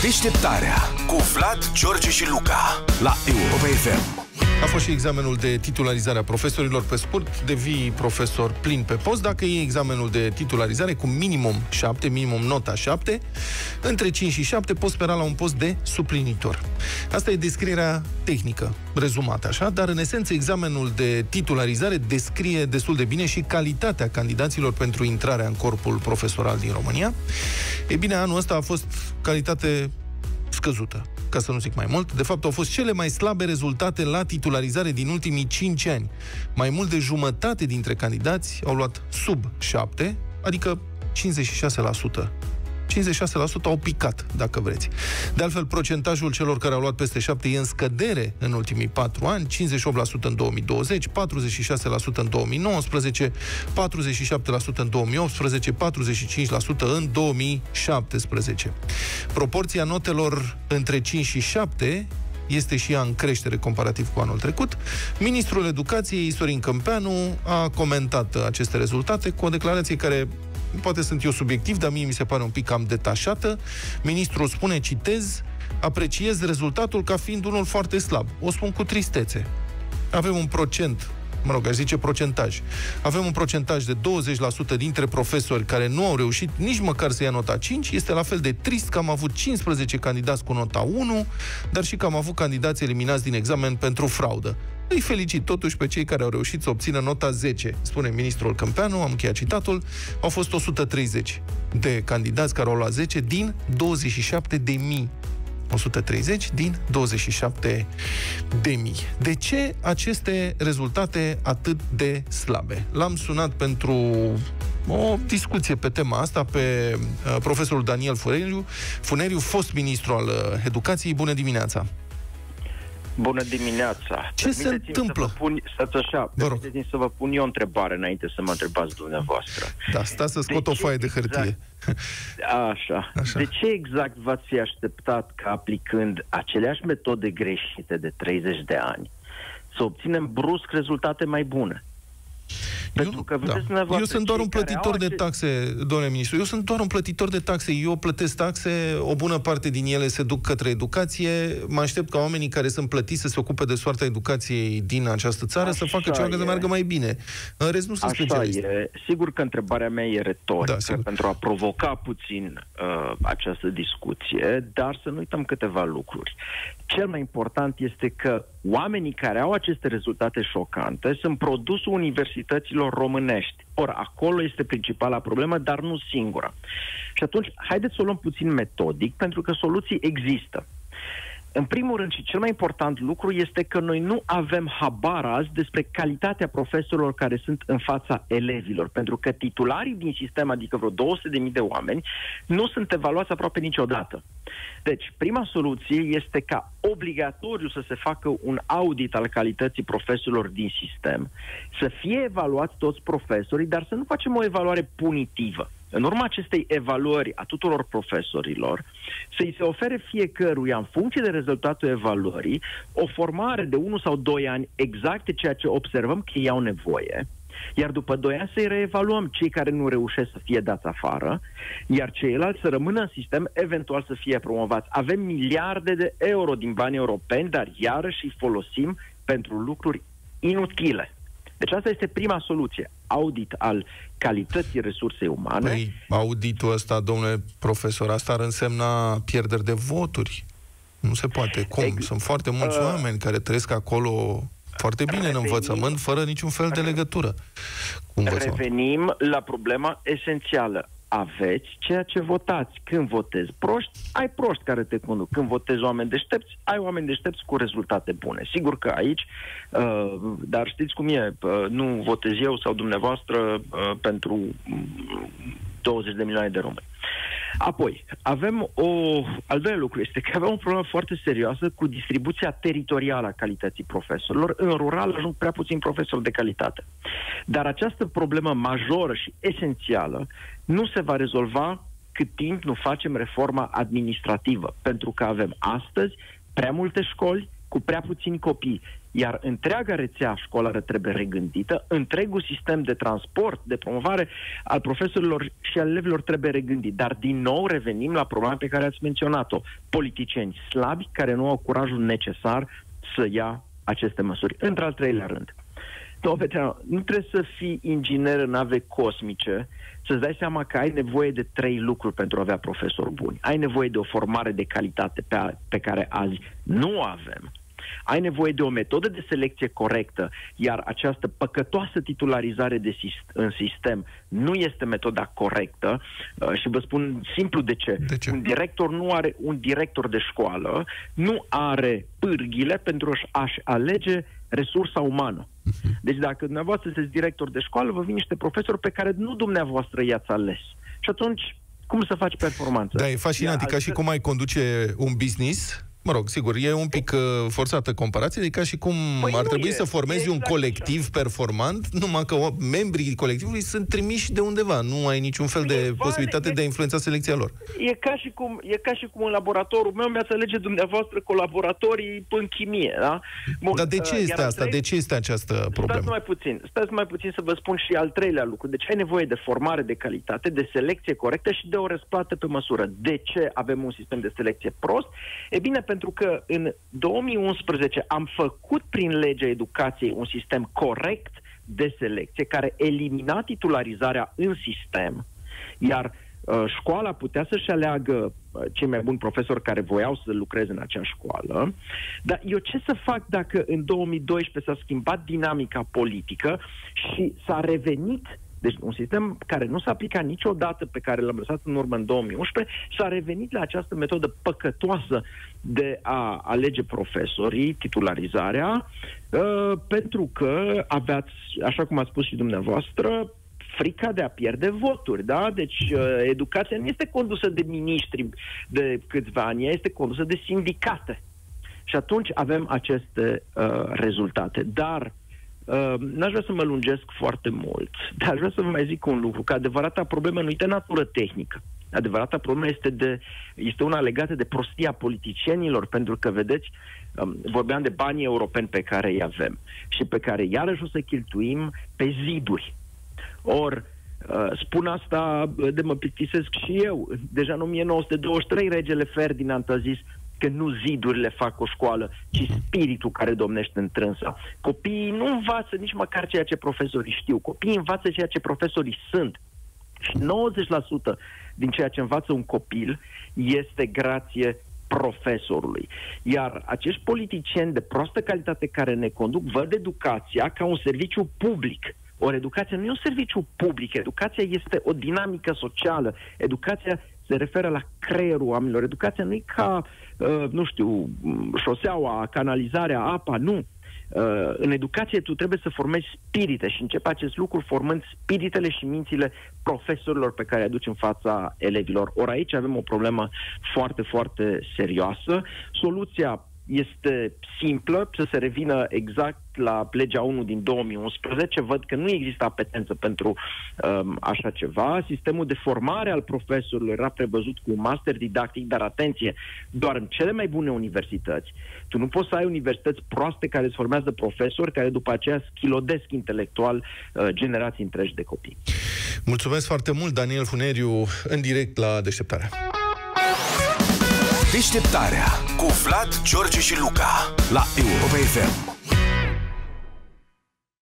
Deșteptarea cu Vlad, George și Luca la Europa FM. A fost și examenul de titularizare a profesorilor. Pe scurt, devii profesor plin pe post dacă iei examenul de titularizare cu minimum 7, minimum nota 7. Între 5 și 7 poți spera la un post de suplinitor. Asta e descrierea tehnică, rezumată așa, dar în esență examenul de titularizare descrie destul de bine și calitatea candidaților pentru intrarea în corpul profesoral din România. Ei bine, anul ăsta a fost calitate scăzută, ca să nu zic mai mult. De fapt, au fost cele mai slabe rezultate la titularizare din ultimii 5 ani. Mai mult de jumătate dintre candidați au luat sub 7, adică 56%. 56% au picat, dacă vreți. De altfel, procentajul celor care au luat peste 7 e în scădere în ultimii 4 ani, 58% în 2020, 46% în 2019, 47% în 2018, 45% în 2017. Proporția notelor între 5 și 7 este și ea în creștere comparativ cu anul trecut. Ministrul Educației, Sorin Câmpeanu, a comentat aceste rezultate cu o declarație care poate sunt eu subiectiv, dar mie mi se pare un pic cam detașată. Ministrul spune, citez, apreciez rezultatul ca fiind unul foarte slab. O spun cu tristețe. Avem un procent, aș zice procentaj. Avem un procentaj de 20% dintre profesori care nu au reușit nici măcar să ia nota 5. Este la fel de trist că am avut 15 candidați cu nota 1, dar și că am avut candidați eliminați din examen pentru fraudă. Îi felicit totuși pe cei care au reușit să obțină nota 10, spune ministrul Câmpeanu, am încheiat citatul. Au fost 130 de candidați care au luat 10 din 27.000. 130 din 27.000. De ce aceste rezultate atât de slabe? L-am sunat pentru o discuție pe tema asta pe profesorul Daniel Funeriu, fost ministru al Educației. Bună dimineața! Bună dimineața! Ce se întâmplă? Permiteți-mi să vă pun eu o întrebare înainte să mă întrebați dumneavoastră. Da, stați să scot o foaie de hârtie. Așa. De ce exact v-ați fi așteptat ca aplicând aceleași metode greșite de 30 de ani să obținem brusc rezultate mai bune? Eu sunt doar un plătitor de taxe, domnule ministru. Eu sunt doar un plătitor de taxe. Eu plătesc taxe, o bună parte din ele se duc către educație. Mă aștept ca oamenii care sunt plătiți să se ocupe de soarta educației din această țară să facă ceva ca să meargă mai bine. În rest, nu sunt specialist. Sigur că întrebarea mea e retorică, pentru a provoca puțin această discuție, dar să nu uităm câteva lucruri. Cel mai important este că oamenii care au aceste rezultate șocante sunt produsul universităților românești. Ori acolo este principala problemă, dar nu singura. Și atunci, haideți să o luăm puțin metodic, pentru că soluții există. În primul rând și cel mai important lucru este că noi nu avem habar azi despre calitatea profesorilor care sunt în fața elevilor, pentru că titularii din sistem, adică vreo 200.000 de oameni, nu sunt evaluați aproape niciodată. Deci, prima soluție este ca obligatoriu să se facă un audit al calității profesorilor din sistem, să fie evaluați toți profesorii, dar să nu facem o evaluare punitivă. În urma acestei evaluări a tuturor profesorilor, să-i se ofere fiecăruia, în funcție de rezultatul evaluării, o formare de 1 sau 2 ani exact de ceea ce observăm că ei au nevoie, iar după 2 ani să-i reevaluăm, cei care nu reușesc să fie dați afară, iar ceilalți să rămână în sistem, eventual să fie promovați. Avem miliarde de euro din bani europeni, dar iarăși îi folosim pentru lucruri inutile. Deci asta este prima soluție. Audit al calității resursei umane. Păi, auditul ăsta, domnule profesor, asta ar însemna pierderi de voturi. Nu se poate. Cum? Sunt foarte mulți oameni care trăiesc acolo foarte bine în învățământ, fără niciun fel de legătură cu învățământ. Revenim la problema esențială. Aveți ceea ce votați. Când votezi proști, ai proști care te conduc. Când votezi oameni deștepți, ai oameni deștepți cu rezultate bune. Sigur că aici, dar știți cum e, nu votez eu sau dumneavoastră pentru 20 de milioane de români. Apoi, avem al doilea lucru este că avem o problemă foarte serioasă cu distribuția teritorială a calității profesorilor. În rural ajung prea puțini profesori de calitate. Dar această problemă majoră și esențială nu se va rezolva cât timp nu facem reforma administrativă. Pentru că avem astăzi prea multe școli cu prea puțini copii. iar întreaga rețea școlară trebuie regândită, întregul sistem de transport, de promovare al profesorilor și al elevilor trebuie regândit. Dar din nou revenim la problema pe care ați menționat-o. Politicieni slabi care nu au curajul necesar să ia aceste măsuri. Într-al treilea rând, nu trebuie să fii inginer în nave cosmice să-ți dai seama că ai nevoie de 3 lucruri pentru a avea profesori buni. Ai nevoie de o formare de calitate pe care azi nu o avem. Ai nevoie de o metodă de selecție corectă, iar această păcătoasă titularizare în sistem nu este metoda corectă și vă spun simplu de ce. Un director de școală nu are pârghile pentru a-și alege resursa umană. Deci dacă dumneavoastră sunteți director de școală, vă vin niște profesori pe care nu dumneavoastră i-ați ales. Și atunci, cum să faci performanță? Da, e fascinant, ca și cum ai conduce un business. Mă rog, sigur, e un pic forțată comparație, de ca și cum ar trebui să formezi un colectiv performant, numai că membrii colectivului sunt trimiși de undeva. Nu ai niciun fel de posibilitate de a influența selecția lor. E ca și cum în laboratorul meu mi-ați alege dumneavoastră colaboratorii în chimie, da? Bun, dar de ce este asta? De ce este această problemă? Stați mai puțin să vă spun și al treilea lucru. Deci ai nevoie de formare de calitate, de selecție corectă și de o răsplată pe măsură. De ce avem un sistem de selecție prost? E bine, pentru că în 2011 am făcut prin legea educației un sistem corect de selecție care elimina titularizarea în sistem, iar școala putea să-și aleagă cei mai buni profesori care voiau să lucreze în acea școală. Dar eu ce să fac dacă în 2012 s-a schimbat dinamica politică și s-a revenit, deci un sistem care nu s-a aplicat niciodată, pe care l-am lăsat în urmă în 2011, s-a revenit la această metodă păcătoasă de a alege profesorii, titularizarea, pentru că aveați, așa cum ați spus și dumneavoastră, frica de a pierde voturi, da? Deci educația nu este condusă de miniștri de câțiva ani, ea este condusă de sindicate. Și atunci avem aceste rezultate. Dar n-aș vrea să mă lungesc foarte mult, dar aș vrea să vă mai zic un lucru, că adevărata problemă nu e de natură tehnică. Adevărata problemă este una legată de prostia politicienilor, pentru că, vedeți, vorbeam de banii europeni pe care îi avem și pe care iarăși o să cheltuim pe ziduri. Or, spun asta de mă plictisesc și eu. Deja în 1923 regele Ferdinand a zis că nu zidurile fac o școală, ci spiritul care domnește întrânsa. Copiii nu învață nici măcar ceea ce profesorii știu. Copiii învață ceea ce profesorii sunt. Și 90% din ceea ce învață un copil este grație profesorului. Iar acești politicieni de proastă calitate care ne conduc văd educația ca un serviciu public. Ori educația nu e un serviciu public, educația este o dinamică socială. Educația se referă la creierul oamenilor. Educația nu e ca, șoseaua, canalizarea, apa, nu. În educație tu trebuie să formezi spirite și începi acest lucru formând spiritele și mințile profesorilor pe care îi aduci în fața elevilor. Ori aici avem o problemă foarte, foarte serioasă. Soluția este simplă, să se revină exact la legea 1 din 2011. Văd că nu există apetență pentru așa ceva. Sistemul de formare al profesorilor era prevăzut cu un master didactic, dar atenție, doar în cele mai bune universități. Tu nu poți să ai universități proaste care îți formează profesori care după aceea schilodesc intelectual generații întregi de copii. Mulțumesc foarte mult, Daniel Funeriu, în direct la Deșteptarea. Deșteptarea cu Vlad, George și Luca la Europa FM.